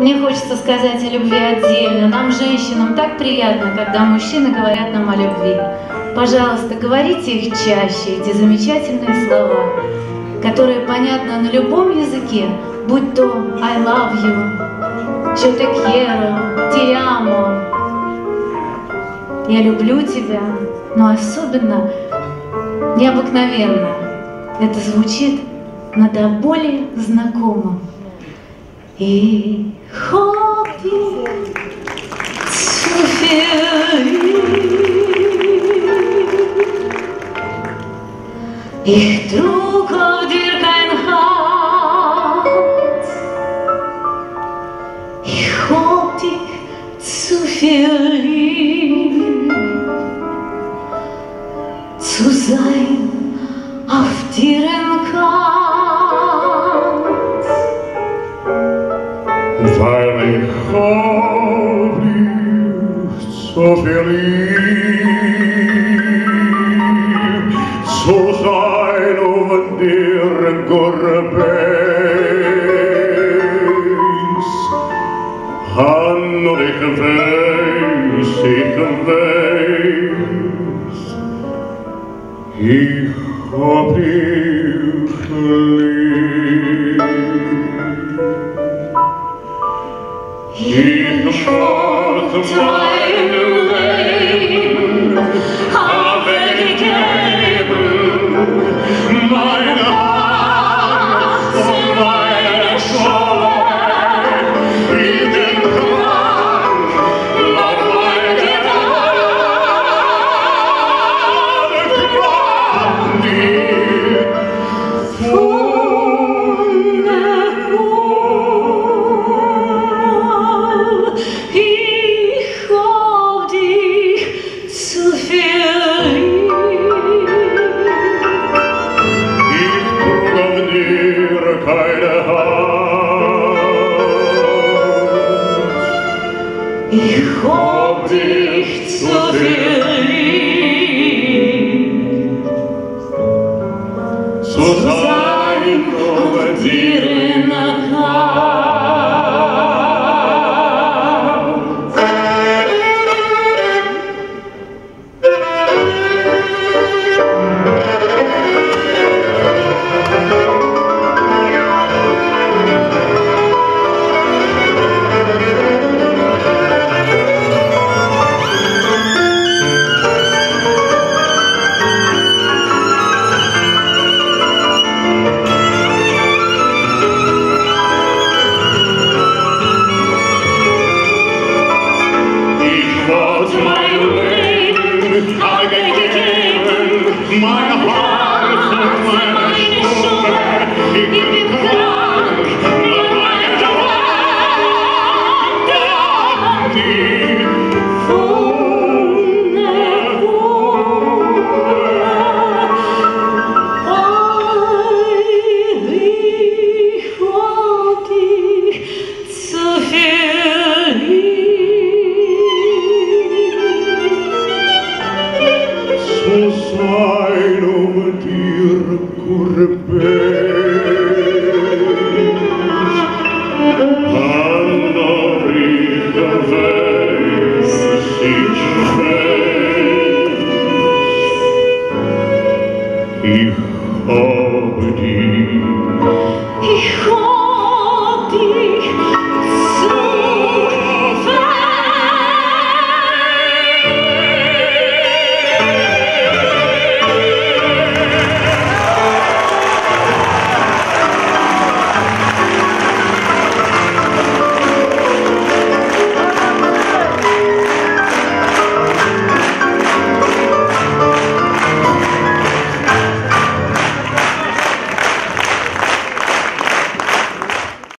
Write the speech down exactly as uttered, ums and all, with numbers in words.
Мне хочется сказать о любви отдельно. Нам, женщинам, так приятно, когда мужчины говорят нам о любви. Пожалуйста, говорите их чаще, эти замечательные слова, которые понятны на любом языке, будь то I love you, yo te quiero, te amo, я люблю тебя, но особенно необыкновенно это звучит на до боли знакомом. Ich hoffe zu viel. Ich trug auf dir kein Herz. Ich hab dich zu viel lieb. Zu sein auf dir kann. Weil ich hab dich so viel lieb, zu sein auf dir Gorbes. Han och ich weiß, ich weiß, ich hab dich lieb. Ich wollte mein Leben habe gegeben, meine Hand und meine Schuld in den Krank, auf meine Gnade kam dir von der keine Hand. Ich hab dich zu viel lieb, zu sein über dir in der meine Hand und meine Schuld, ich bin krank, nur meine Gnade,